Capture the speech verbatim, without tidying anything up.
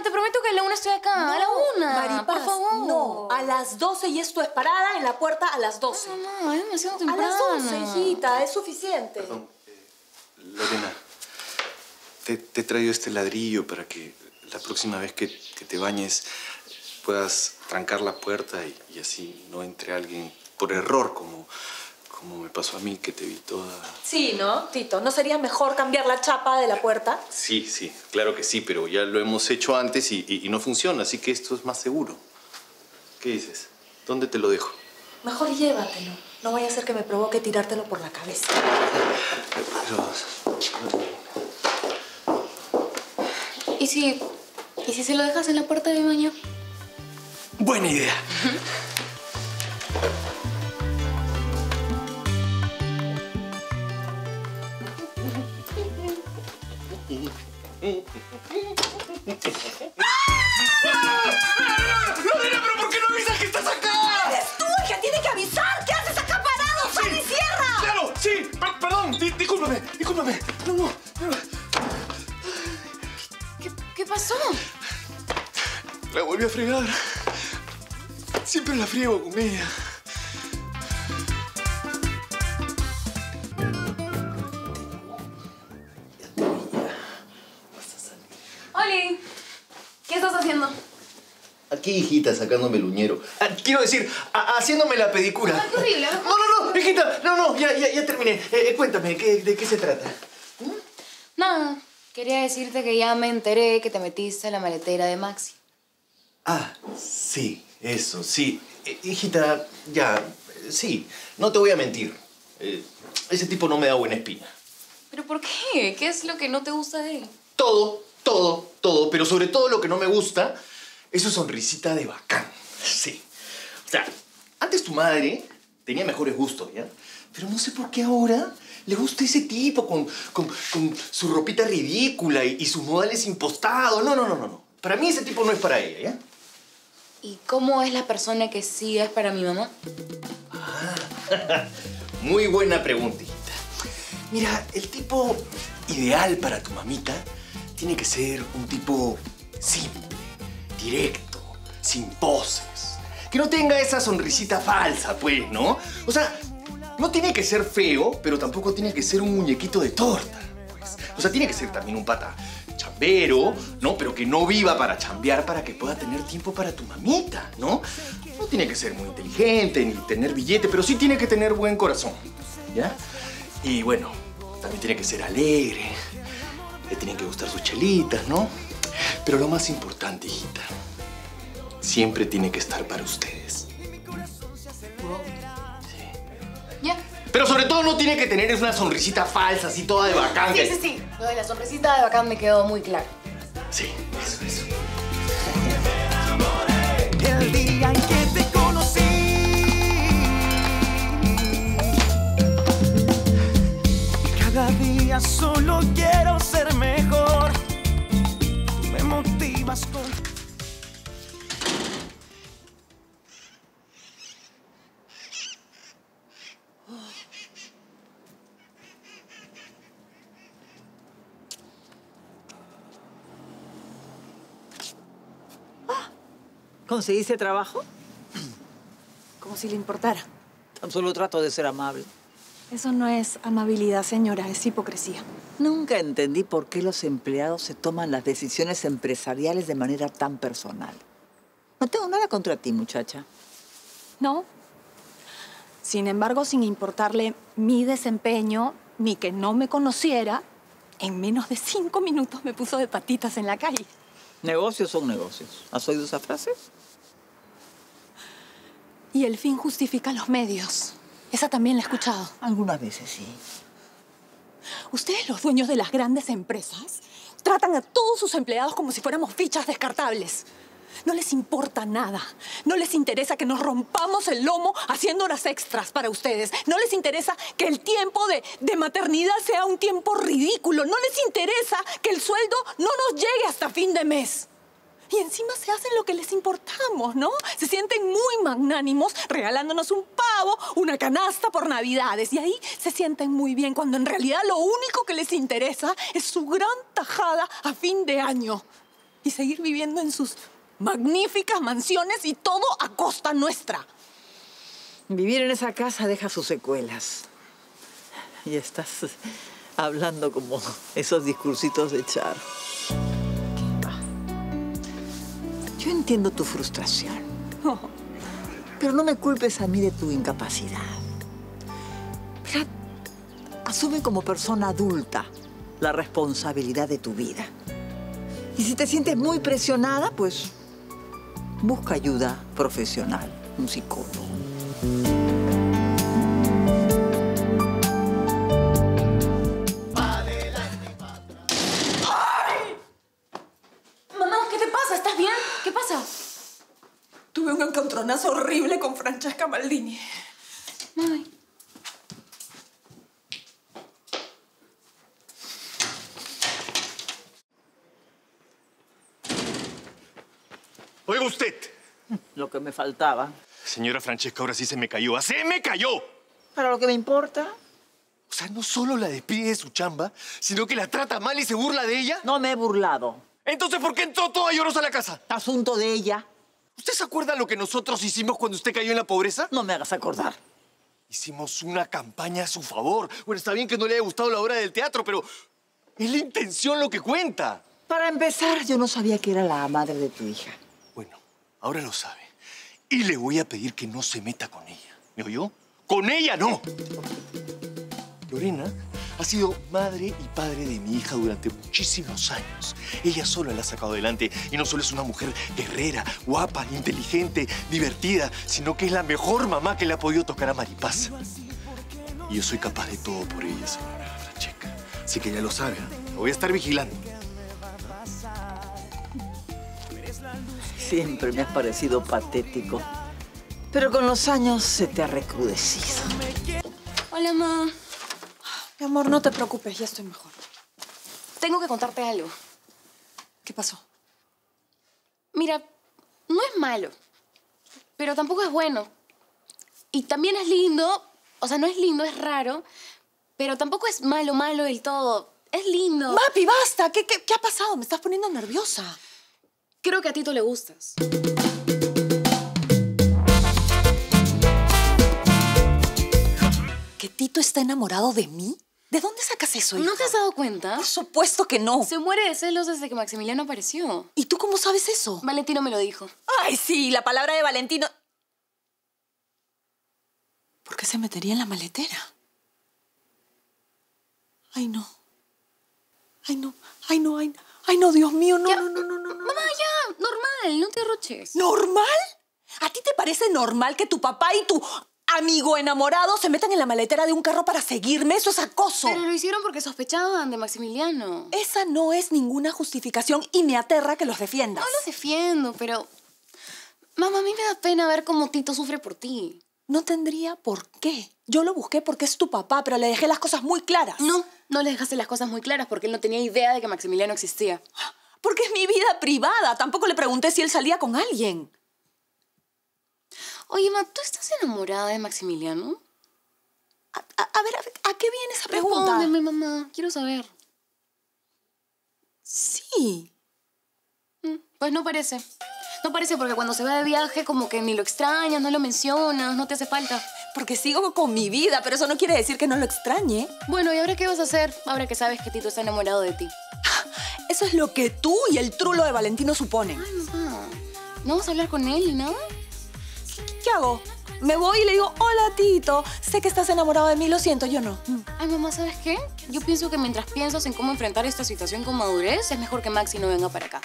te prometo que a la una estoy acá. No, a la una. Maripaz, por favor. No, a las doce y esto es parada en la puerta a las doce. No, no, es demasiado temprano. A las doce, hijita, es suficiente. Perdón, eh, Lorena, te, te he traído este ladrillo para que la próxima vez que, que te bañes puedas trancar la puerta y, y así no entre alguien por error, como, como me pasó a mí, que te vi toda... Sí, ¿no, Tito? ¿No sería mejor cambiar la chapa de la puerta? Sí, sí, claro que sí, pero ya lo hemos hecho antes y, y, y no funciona, así que esto es más seguro. ¿Qué dices? ¿Dónde te lo dejo? Mejor llévatelo. No vaya a ser que me provoque tirártelo por la cabeza. Pero... ¿Y si, ¿Y si se lo dejas en la puerta de mi baño? Buena idea. ¡Lorena, pero por qué no avisas que estás acá! ¡Eres tú el que tiene que avisar! ¿Qué haces acá parado? ¡Sal y cierra! ¡Claro! ¡Sí! Per- perdón, di- discúlpame, discúlpame. No, no, no. ¿Qué, qué pasó? La volví a fregar. Siempre la friego con ella. Oli, ¿qué estás haciendo? Aquí, hijita, sacándome el uñero. Ah, quiero decir, a- haciéndome la pedicura. Ay, qué horrible. No, no, no, hijita. No, no, ya, ya, ya terminé. Eh, eh, cuéntame, ¿qué, ¿de qué se trata? Nada, quería decirte que ya me enteré que te metiste en la maletera de Maxi. Ah, sí, eso, sí. Eh, hijita, ya, eh, sí, no te voy a mentir. Eh, ese tipo no me da buena espina. ¿Pero por qué? ¿Qué es lo que no te gusta de él? Todo, todo, todo, pero sobre todo lo que no me gusta es su sonrisita de bacán. Sí. O sea, antes tu madre tenía mejores gustos, ¿ya? Pero no sé por qué ahora le gusta ese tipo con, con, con su ropita ridícula y, y sus modales impostados. No, no, no, no, no. Para mí ese tipo no es para ella, ¿ya? ¿Y cómo es la persona que sí es para mi mamá? Muy buena pregunta, hijita. Mira, el tipo ideal para tu mamita tiene que ser un tipo simple, directo, sin poses. Que no tenga esa sonrisita falsa, pues, ¿no? O sea, no tiene que ser feo, pero tampoco tiene que ser un muñequito de torta, pues. O sea, tiene que ser también un pata chambero, ¿no? Pero que no viva para chambear para que pueda tener tiempo para tu mamita, ¿no? No tiene que ser muy inteligente ni tener billete, pero sí tiene que tener buen corazón, ¿ya? Y bueno, también tiene que ser alegre, le tienen que gustar sus chelitas, ¿no? Pero lo más importante, hijita, siempre tiene que estar para ustedes. ¿Ya? Pero sobre todo no tiene que tener una sonrisita falsa, así toda de bacán. Sí, sí, sí. Lo de la sonrisita de bacán me quedó muy claro. Sí, eso, eso. El día en que te conocí, cada día solo quiero ser mejor. Me motivas con... ¿Conseguiste trabajo? Como si le importara. Tan solo trato de ser amable. Eso no es amabilidad, señora, es hipocresía. Nunca entendí por qué los empleados se toman las decisiones empresariales de manera tan personal. No tengo nada contra ti, muchacha. ¿No? Sin embargo, sin importarle mi desempeño, ni que no me conociera, en menos de cinco minutos me puso de patitas en la calle. Negocios son negocios. ¿Has oído esa frase? Y el fin justifica los medios. Esa también la he escuchado. Algunas veces sí. Ustedes, los dueños de las grandes empresas, tratan a todos sus empleados como si fuéramos fichas descartables. No les importa nada. No les interesa que nos rompamos el lomo haciendo horas extras para ustedes. No les interesa que el tiempo de, de maternidad sea un tiempo ridículo. No les interesa que el sueldo no nos llegue hasta fin de mes. Y encima se hacen lo que les importamos, ¿no? Se sienten muy magnánimos regalándonos un pavo, una canasta por Navidades. Y ahí se sienten muy bien cuando en realidad lo único que les interesa es su gran tajada a fin de año. Y seguir viviendo en sus magníficas mansiones y todo a costa nuestra. Vivir en esa casa deja sus secuelas. Y estás hablando como esos discursitos de Charo. Yo entiendo tu frustración. Oh. Pero no me culpes a mí de tu incapacidad. Mira, asume como persona adulta la responsabilidad de tu vida. Y si te sientes muy presionada, pues busca ayuda profesional, un psicólogo. ¡Ay! Mamá, ¿qué te pasa? ¿Estás bien? ¿Qué pasa? Tuve un encontronazo horrible con Francesca Maldini. Mami. Oiga usted. Lo que me faltaba. Señora Francesca, ahora sí se me cayó. ¡Se me cayó! ¿Para lo que me importa? O sea, no solo la despide de su chamba, sino que la trata mal y se burla de ella. No me he burlado. Entonces, ¿por qué entró toda llorosa a la casa? Asunto de ella. ¿Usted se acuerda lo que nosotros hicimos cuando usted cayó en la pobreza? No me hagas acordar. Hicimos una campaña a su favor. Bueno, está bien que no le haya gustado la obra del teatro, pero es la intención lo que cuenta. Para empezar, yo no sabía que era la madre de tu hija. Bueno, ahora lo sabe. Y le voy a pedir que no se meta con ella. ¿Me oyó? ¡Con ella no! Lorena ha sido madre y padre de mi hija durante muchísimos años. Ella sola la ha sacado adelante y no solo es una mujer guerrera, guapa, inteligente, divertida, sino que es la mejor mamá que le ha podido tocar a Maripaz. Y yo soy capaz de todo por ella, señora Francesca. Así que ya lo sabe, ¿eh? Lo voy a estar vigilando. Siempre me has parecido patético. Pero con los años se te ha recrudecido. Hola, ma. Mi amor, no te preocupes, ya estoy mejor. Tengo que contarte algo. ¿Qué pasó? Mira, no es malo, pero tampoco es bueno. Y también es lindo, o sea, no es lindo, es raro, pero tampoco es malo, malo del todo. Es lindo. Mapi, basta. ¿Qué, qué, qué ha pasado? Me estás poniendo nerviosa. Creo que a Tito le gustas. ¿Que Tito está enamorado de mí? ¿De dónde sacas eso, hija? ¿No te has dado cuenta? Por supuesto que no. Se muere de celos desde que Maximiliano apareció. ¿Y tú cómo sabes eso? Valentino me lo dijo. Ay, sí, la palabra de Valentino. ¿Por qué se metería en la maletera? Ay, no. Ay, no. Ay, no. Ay, ay no, Dios mío, no, Ya, no, no, no, no, no. Mamá, ya, normal, no te arroches. ¿Normal? ¿A ti te parece normal que tu papá y tu amigo enamorado se metan en la maletera de un carro para seguirme? Eso es acoso. Pero lo hicieron porque sospechaban de Maximiliano. Esa no es ninguna justificación y me aterra que los defiendas. No los defiendo, pero... Mamá, a mí me da pena ver cómo Tito sufre por ti. No tendría por qué. Yo lo busqué porque es tu papá, pero le dejé las cosas muy claras. No, no le dejaste las cosas muy claras porque él no tenía idea de que Maximiliano existía. Porque es mi vida privada. Tampoco le pregunté si él salía con alguien. Oye, ma, ¿tú estás enamorada de Maximiliano? A, a, a ver, a ver, ¿a qué viene esa pregunta? Respóndeme, mamá. Quiero saber. Sí. Mm, Pues no parece. No parece porque cuando se va de viaje como que ni lo extrañas, no lo mencionas, no te hace falta. Porque sigo con mi vida, pero eso no quiere decir que no lo extrañe. Bueno, ¿y ahora qué vas a hacer? Ahora que sabes que Tito está enamorado de ti. Eso es lo que tú y el trulo de Valentino suponen. Ay, mamá. ¿No vas a hablar con él ni nada? ¿Qué hago? Me voy y le digo, hola, Tito. Sé que estás enamorado de mí, lo siento, yo no. Ay, mamá, ¿sabes qué? Yo pienso que mientras piensas en cómo enfrentar esta situación con madurez, es mejor que Maxi no venga para acá.